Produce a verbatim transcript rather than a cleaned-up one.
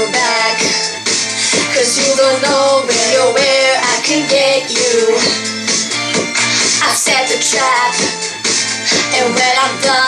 back, 'cause you don't know when or where I can get you. I've set the trap, and when I'm done